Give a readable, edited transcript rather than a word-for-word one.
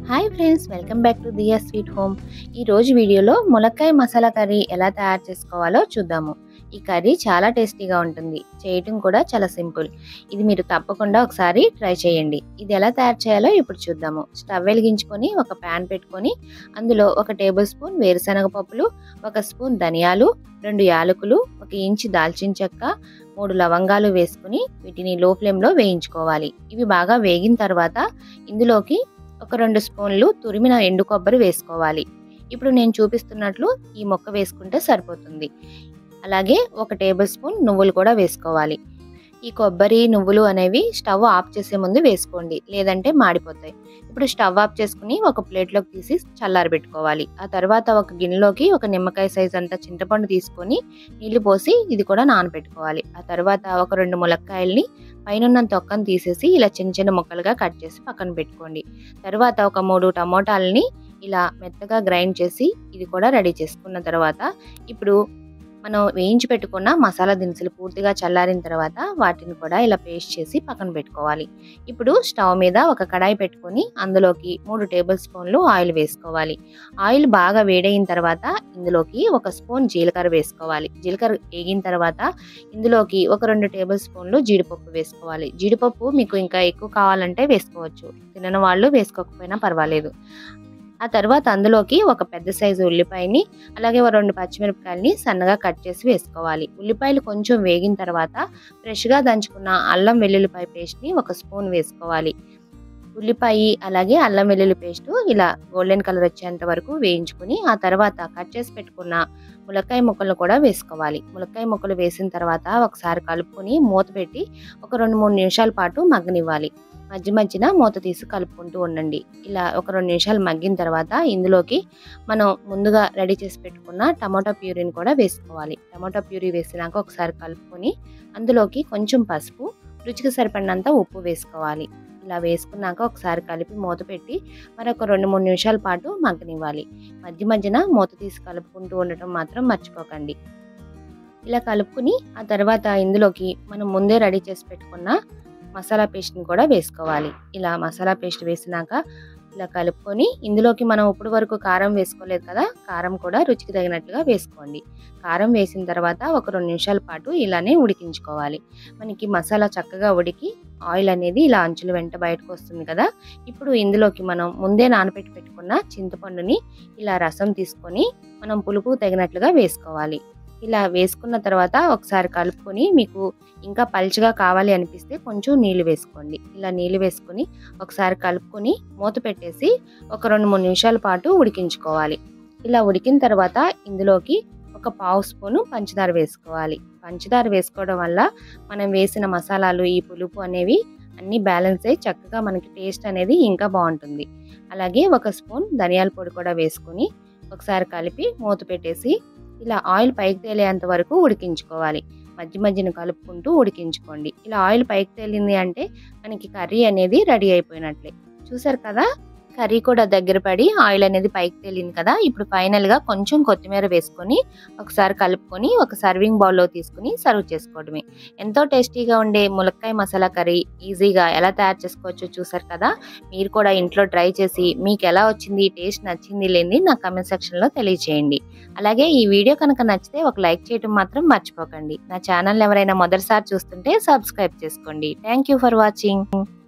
Hi friends, welcome back to Diya sweet home. ఈ రోజు వీడియోలో ములక్కాయ మసాలా కర్రీ ఎలా తయారు చేసుకోవాలో చూద్దాము. ఈ కర్రీ చాలా టేస్టీగా ఉంటుంది, చేయటం కూడా చాలా సింపుల్. ఇది మీరు తప్పకుండా ఒకసారి ట్రై చేయండి. ఇది ఎలా తయారు చేయాలో ఇప్పుడు చూద్దాము. స్టవ్ వెలిగించుకొని ఒక ప్యాన్ పెట్టుకొని అందులో 1 టేబుల్ స్పూన్ వేరుశనగ పప్పులు, 1 స్పూన్ ధనియాలు, 2 యాలకులు, 1 ఇంచు దాల్చిన చెక్క, 3 లవంగాలు వేసుకుని వీటిని లో ఫ్లేమ్లో వేయించుకోవాలి. ఇవి బాగా వేగిన తర్వాత ఇందులోకి ఒక 2 స్పూన్లు తురిమిన ఎండు కొబ్బరి వేసుకోవాలి. ఇప్పుడు నేను చూపిస్తున్నట్లు ఈ మొక్క వేసుకుంటే సరిపోతుంది. అలాగే 1 టేబుల్ స్పూన్ నువ్వులు కూడా వేసుకోవాలి. ఈ కొబ్బరి, నువ్వులు అనేవి స్టవ్ ఆఫ్ చేసే ముందు వేసుకోండి, లేదంటే మాడిపోతాయి. ఇప్పుడు స్టవ్ ఆఫ్ చేసుకుని ఒక ప్లేట్లోకి తీసి చల్లారబెట్టుకోవాలి. ఆ తర్వాత ఒక గిన్నెలోకి 1 నిమ్మకాయ సైజ్ అంత చింతపండు తీసుకొని నీళ్లు పోసి ఇది కూడా నానబెట్టుకోవాలి. ఆ తర్వాత ఒక 2 ములక్కాయల్ని పైన తొక్కను తీసేసి ఇలా చిన్న చిన్న ముక్కలుగా కట్ చేసి పక్కన పెట్టుకోండి. తర్వాత ఒక 3 టమోటాలని ఇలా మెత్తగా గ్రైండ్ చేసి ఇది కూడా రెడీ చేసుకున్న తర్వాత ఇప్పుడు మనం వేయించి పెట్టుకున్న మసాలా దినుసులు పూర్తిగా చల్లారిన తర్వాత వాటిని కూడా ఇలా పేస్ట్ చేసి పక్కన పెట్టుకోవాలి. ఇప్పుడు స్టవ్ మీద ఒక కడాయి పెట్టుకొని అందులోకి 3 టేబుల్ స్పూన్లు ఆయిల్ వేసుకోవాలి. ఆయిల్ బాగా వేడైన తర్వాత ఇందులోకి 1 స్పూన్ జీలకర్ర వేసుకోవాలి. జీలకర్ర వేగిన తర్వాత ఇందులోకి ఒక 2 టేబుల్ స్పూన్లు జీడిపప్పు వేసుకోవాలి. జీడిపప్పు మీకు ఇంకా ఎక్కువ కావాలంటే వేసుకోవచ్చు, తినని వాళ్ళు వేసుకోకపోయినా పర్వాలేదు. ఆ తర్వాత అందులోకి ఒక పెద్ద సైజు ఉల్లిపాయని అలాగే 2 పచ్చిమిరపకాయలని సన్నగా కట్ చేసి వేసుకోవాలి. ఉల్లిపాయలు కొంచెం వేగిన తర్వాత ఫ్రెష్గా దంచుకున్న అల్లం వెల్లుల్లిపాయ పేస్ట్ని 1 స్పూన్ వేసుకోవాలి. ఉల్లిపాయ అలాగే అల్లం వెల్లుల్లి పేస్ట్ ఇలా గోల్డెన్ కలర్ వచ్చేంత వరకు వేయించుకుని ఆ తర్వాత కట్ చేసి పెట్టుకున్న ములక్కాయ ముక్కలను కూడా వేసుకోవాలి. ములక్కాయ ముక్కలు వేసిన తర్వాత ఒకసారి కలుపుకొని మూత పెట్టి ఒక 2-3 నిమిషాల పాటు మగ్గనివ్వాలి. మధ్య మధ్యన మూత తీసి కలుపుకుంటూ ఉండండి. ఇలా ఒక 2 నిమిషాలు మగ్గిన తర్వాత ఇందులోకి మనం ముందుగా రెడీ చేసి పెట్టుకున్న టమాటా ప్యూరీని కూడా వేసుకోవాలి. టమాటా ప్యూరీ వేసినాక ఒకసారి కలుపుకొని అందులోకి కొంచెం పసుపు, రుచికి సరిపడినంత ఉప్పు వేసుకోవాలి. ఇలా వేసుకున్నాక ఒకసారి కలిపి మూత పెట్టి మరొక 2-3 నిమిషాల పాటు మగ్గనివ్వాలి. మధ్య మధ్యన మూత తీసి కలుపుకుంటూ ఉండటం మాత్రం మర్చిపోకండి. ఇలా కలుపుకుని ఆ తర్వాత ఇందులోకి మనం ముందే రెడీ చేసి పెట్టుకున్న మసాలా పేస్ట్ని కూడా వేసుకోవాలి. ఇలా మసాలా పేస్ట్ వేసినాక ఇలా కలుపుకొని ఇందులోకి మనం ఇప్పుడు వరకు కారం వేసుకోలేదు కదా, కారం కూడా రుచికి తగినట్లుగా వేసుకోండి. కారం వేసిన తర్వాత ఒక 2 నిమిషాల పాటు ఇలానే ఉడికించుకోవాలి. మనకి మసాలా చక్కగా ఉడికి ఆయిల్ అనేది ఇలా అంచుల వెంట బయటకు వస్తుంది కదా. ఇప్పుడు ఇందులోకి మనం ముందే నానబెట్టి పెట్టుకున్న చింతపండుని ఇలా రసం తీసుకొని మనం పులుపు తగినట్లుగా వేసుకోవాలి. ఇలా వేసుకున్న తర్వాత ఒకసారి కలుపుకొని మీకు ఇంకా పల్చగా కావాలి అనిపిస్తే కొంచెం నీళ్లు వేసుకోండి. ఇలా నీళ్లు వేసుకొని ఒకసారి కలుపుకొని మూత పెట్టేసి ఒక 2-3 నిమిషాల పాటు ఉడికించుకోవాలి. ఇలా ఉడికిన తర్వాత ఇందులోకి ఒక 1/2 స్పూను పంచదార వేసుకోవాలి. పంచదార వేసుకోవడం వల్ల మనం వేసిన మసాలాలు ఈ పులుపు అనేవి అన్నీ బ్యాలెన్స్ అయ్యి చక్కగా మనకి టేస్ట్ అనేది ఇంకా బాగుంటుంది. అలాగే 1 స్పూన్ ధనియాల పొడి కూడా వేసుకొని ఒకసారి కలిపి మూత పెట్టేసి ఇలా ఆయిల్ పైకి తేలేంత వరకు ఉడికించుకోవాలి. మధ్య మధ్యన కలుపుకుంటూ ఉడికించుకోండి. ఇలా ఆయిల్ పైకి తేలింది అంటే మనకి కర్రీ అనేది రెడీ అయిపోయినట్లే. చూసారు కదా, కర్రీ కూడా దగ్గర పడి ఆయిల్ అనేది పైకి తేలింది కదా. ఇప్పుడు ఫైనల్గా కొంచెం కొత్తిమీర వేసుకొని ఒకసారి కలుపుకొని ఒక సర్వింగ్ బౌల్లో తీసుకుని సర్వ్ చేసుకోవడమే. ఎంతో టేస్టీగా ఉండే ములక్కాయ మసాలా కర్రీ ఈజీగా ఎలా తయారు చేసుకోవచ్చో చూసారు కదా. మీరు కూడా ఇంట్లో ట్రై చేసి మీకు ఎలా వచ్చింది, టేస్ట్ నచ్చింది లేని నా కామెంట్ సెక్షన్లో తెలియజేయండి. అలాగే ఈ వీడియో కనుక నచ్చితే ఒక లైక్ చేయడం మాత్రం మర్చిపోకండి. నా ఛానల్ ఎవరైనా మొదటిసారి చూస్తుంటే సబ్స్క్రైబ్ చేసుకోండి. Thank you for watching.